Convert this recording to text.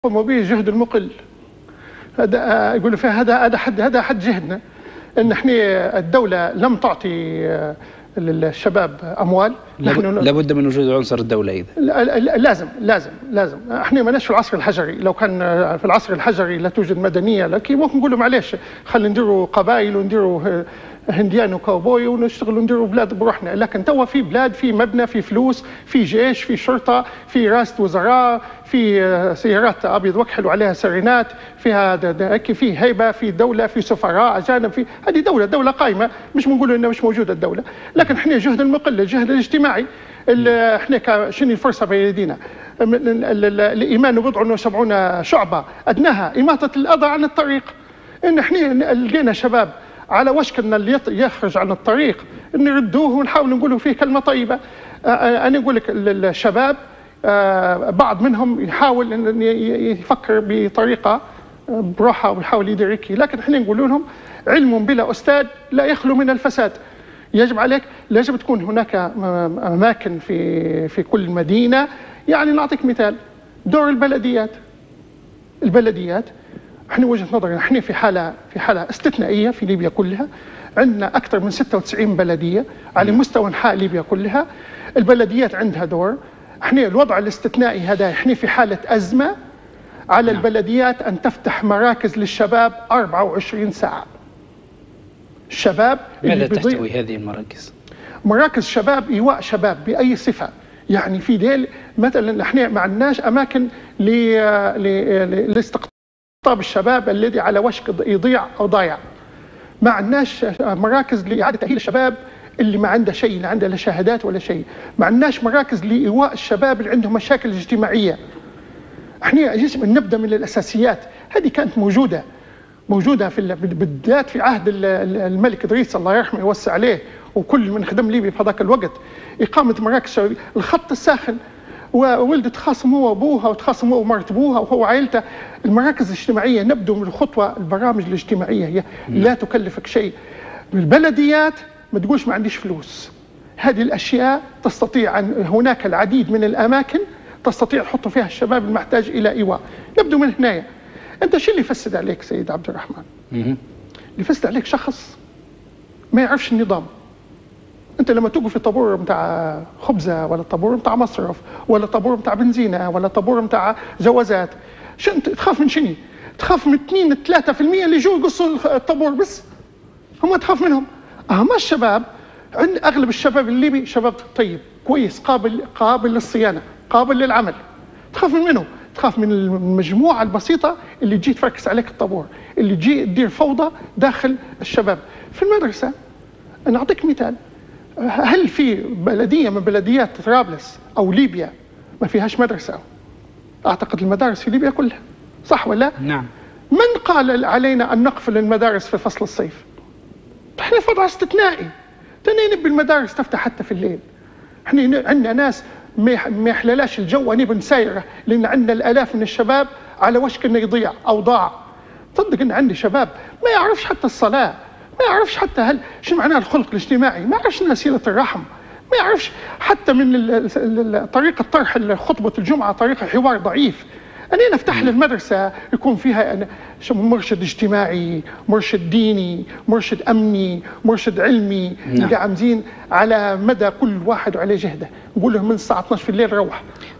قاموا به جهد المقل. هذا يقولوا فيها هذا حد جهدنا، ان احنا الدوله لم تعطي للشباب اموال. لابد من وجود عنصر الدوله اذا. لازم احنا ماناش في العصر الحجري. لو كان في العصر الحجري لا توجد مدنيه، لكن ممكن نقولوا معليش خلينا نديروا قبائل ونديروا هنديان وكاوبوي ونشتغلوا نديروا بلاد بروحنا. لكن توا في بلاد، في مبنى، في فلوس، في جيش، في شرطه، في رئاسه وزراء، في سيارات ابيض وكحل وعليها سرينات، فيها في هيبه، في دوله، في سفراء اجانب، في هذه دوله قائمه. مش بنقولوا انها مش موجوده الدوله، لكن احنا جهد المقل، الجهد الاجتماعي. احنا شنو الفرصه بين يدينا؟ الايمان بضع وسبعون شعبه ادناها اماطه الاذى عن الطريق. ان احنا لقينا شباب على وشك ان اللي يخرج عن الطريق نردوه ونحاول نقولوا فيه كلمه طيبه. انا اقول لك الشباب بعض منهم يحاول ان يفكر بطريقه بروحه ويحاول يدير هيك، لكن احنا نقول لهم علم بلا استاذ لا يخلو من الفساد. يجب عليك، لازم تكون هناك اماكن في كل مدينه. يعني نعطيك مثال، دور البلديات احنا وجهه نظرنا احنا في حاله استثنائيه في ليبيا كلها. عندنا اكثر من 96 بلديه على مستوى انحاء ليبيا كلها. البلديات عندها دور. احنا الوضع الاستثنائي هذا احنا في حاله ازمه. على البلديات ان تفتح مراكز للشباب 24 ساعه. الشباب ماذا تحتوي هذه المراكز؟ مراكز شباب، ايواء شباب باي صفه. يعني في ديل مثلا احنا ما عندناش اماكن لاستقطاب الشباب الذي على وشك يضيع او ضايع. ما عندناش مراكز لاعاده تاهيل الشباب اللي ما عنده شيء، لا عنده لا شهادات ولا شيء. ما عندناش مراكز لايواء الشباب اللي عندهم مشاكل اجتماعيه. احنا يجب ان نبدا من الاساسيات. هذه كانت موجوده بالذات في عهد الملك ادريس الله يرحمه ويوسع عليه، وكل من خدم ليبيا في هذاك الوقت. اقامه مراكز شبابيه، الخط الساخن، وولد تخاصم هو وابوها وتخاصم هو ومرت ابوها وهو وعائلته. المراكز الاجتماعيه نبدو من الخطوه. البرامج الاجتماعيه هي لا تكلفك شيء. البلديات ما تقولش ما عنديش فلوس. هذه الاشياء تستطيع ان هناك العديد من الاماكن تستطيع تحط فيها الشباب المحتاج الى ايواء. نبدو من هنايا. انت شو اللي يفسد عليك سيد عبد الرحمن؟ اللي يفسد عليك شخص ما يعرفش النظام. انت لما توقف في طابور نتاع خبزه، ولا طابور نتاع مصرف، ولا طابور نتاع بنزينه، ولا طابور نتاع جوازات، انت تخاف من شنو؟ تخاف من 2-3% اللي يجوا يقصوا الطابور بس. هم تخاف منهم. اما الشباب، عند اغلب الشباب الليبي شباب طيب كويس، قابل للصيانه، قابل للعمل. تخاف منه؟ تخاف من المجموعه البسيطه اللي تجي تفركس عليك الطابور، اللي تجي تدير فوضى داخل الشباب. في المدرسه انا اعطيك مثال. هل في بلديه من بلديات طرابلس او ليبيا ما فيهاش مدرسه؟ اعتقد المدارس في ليبيا كلها، صح ولا؟ نعم. من قال علينا ان نقفل المدارس في فصل الصيف؟ احنا في وضع استثنائي. نبي المدارس تفتح حتى في الليل. احنا عندنا ناس ما يحللاش الجو اني بنسايره، لان عندنا الالاف من الشباب على وشك انه يضيع او ضاع. تصدق ان عندي شباب ما يعرفش حتى الصلاه، ما يعرفش حتى شو معناه الخلق الاجتماعي، ما يعرفش صلة الرحم، ما يعرفش حتى من طريقة طرح خطبة الجمعة طريقة حوار ضعيف. أنا نفتح للمدرسة يكون فيها مرشد اجتماعي، مرشد ديني، مرشد أمني، مرشد علمي، اللي عامزين على مدى كل واحد وعليه جهده. نقول له من الساعة 12 في الليل روح.